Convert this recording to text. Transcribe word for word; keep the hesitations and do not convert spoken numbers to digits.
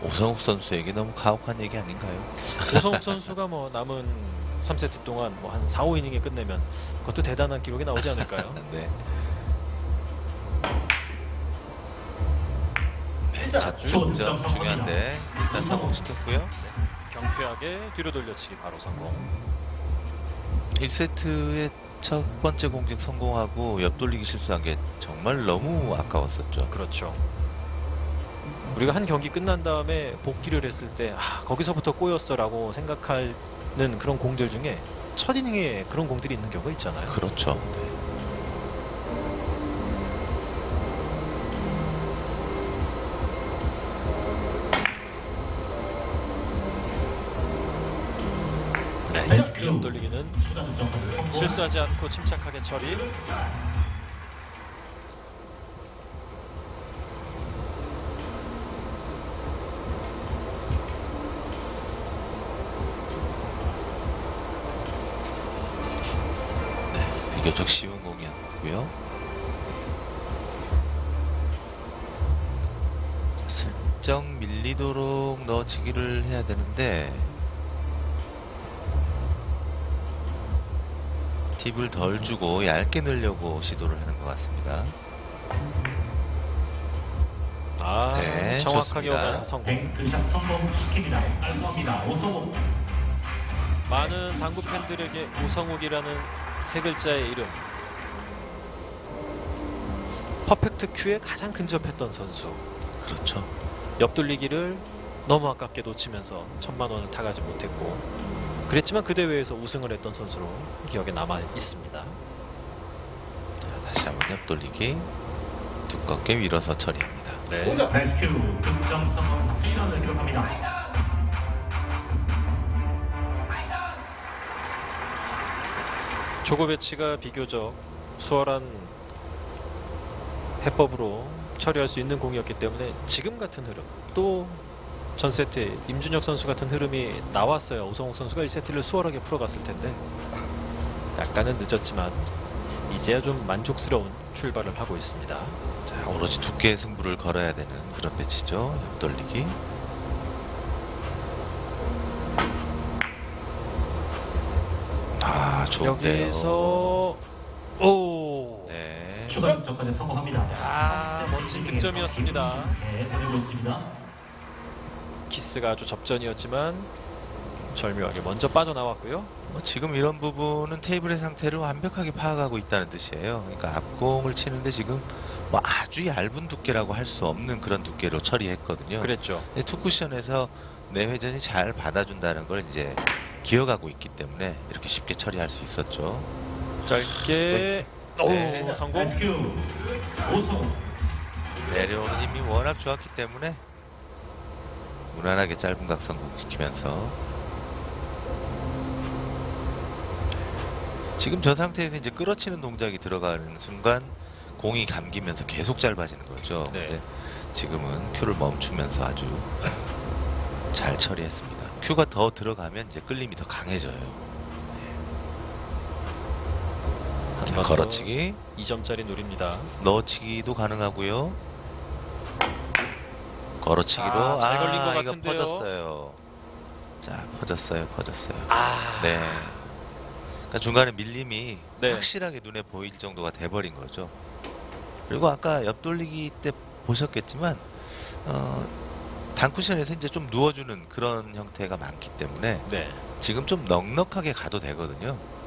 오성욱 선수에게 너무 가혹한 얘기 아닌가요? 오성욱 선수가 뭐 남은 삼 세트 동안 뭐 한 사, 오 이닝에 끝내면 그것도 대단한 기록이 나오지 않을까요? 네. 자, 좀 중요한데 일단 성공시켰고요. 네. 경쾌하게 뒤로 돌려치기 바로 성공. 일 세트의 첫 번째 공격 성공하고 옆돌리기 실수한 게 정말 너무 아까웠었죠. 그렇죠. 우리가 한 경기 끝난 다음에 복귀를 했을 때 아, 거기서부터 꼬였어 라고 생각하는 그런 공들 중에 첫 이닝에 그런 공들이 있는 경우가 있잖아요. 그렇죠. 네, 이 옆돌리기는 실수하지 않고 침착하게 처리. 비교적 쉬운 공이었고요. 자, 슬쩍 밀리도록 넣어치기를 해야 되는데 팁을 덜 주고 얇게 넣으려고 시도를 하는 것 같습니다. 아, 네, 정확하게 좋습니다. 오면서 성공. 뱅크샷 성공시킵니다. 알파입니다. 오성욱. 많은 당구 팬들에게 오성욱이라는 세 글자의 이름, 퍼펙트 큐에 가장 근접했던 선수. 그렇죠. 옆돌리기를 너무 아깝게 놓치면서 천만 원을 타가지 못했고, 그랬지만 그 대회에서 우승을 했던 선수로 기억에 남아 있습니다. 자, 다시 한번 옆돌리기 두껍게 밀어서 처리합니다. 네. 레스큐 득점 성공해서 홈런을 기록합니다. 조고 배치가 비교적 수월한 해법으로 처리할 수 있는 공이었기 때문에 지금 같은 흐름, 또 전 세트에 임준혁 선수 같은 흐름이 나왔어야 오성욱 선수가 일 세트를 수월하게 풀어갔을 텐데 약간은 늦었지만 이제야 좀 만족스러운 출발을 하고 있습니다. 자, 오로지 두께의 승부를 걸어야 되는 그런 배치죠. 옆돌리기. 아, 좋은데요. 여기서 오, 네. 추가 득점까지 성공합니다. 아, 멋진 득점이었습니다. 네, 보내고 있습니다. 키스가 아주 접전이었지만 절묘하게 먼저 빠져나왔고요. 뭐 지금 이런 부분은 테이블의 상태를 완벽하게 파악하고 있다는 뜻이에요. 그러니까 앞공을 치는데 지금 뭐 아주 얇은 두께라고 할 수 없는 그런 두께로 처리했거든요. 그랬죠. 근데 투 쿠션에서 내 회전이 잘 받아준다는 걸 이제 기억하고 있기 때문에 이렇게 쉽게 처리할 수 있었죠. 짧게 오, 네. 성공. 레스큐 오성욱. 내려오는 힘이 워낙 좋았기 때문에 무난하게 짧은 각 성공시키면서 지금 저 상태에서 이제 끌어치는 동작이 들어가는 순간 공이 감기면서 계속 짧아지는 거죠. 네. 근데 지금은 큐를 멈추면서 아주 잘 처리했습니다. 큐가 더 들어가면 이제 끌림이 더 강해져요. 자, 번 걸어치기, 이 점짜리 노립니다. 넣어치기도 가능하고요. 걸어치기로 아, 잘 걸린 것 이거 같은데요. 퍼졌어요. 자, 퍼졌어요, 퍼졌어요. 아, 네. 그러니까 중간에 밀림이 네. 확실하게 눈에 보일 정도가 돼버린 거죠. 그리고 아까 옆돌리기 때 보셨겠지만 어, 단쿠션에서 이제 좀 누워주는 그런 형태가 많기 때문에 네. 지금 좀 넉넉하게 가도 되거든요.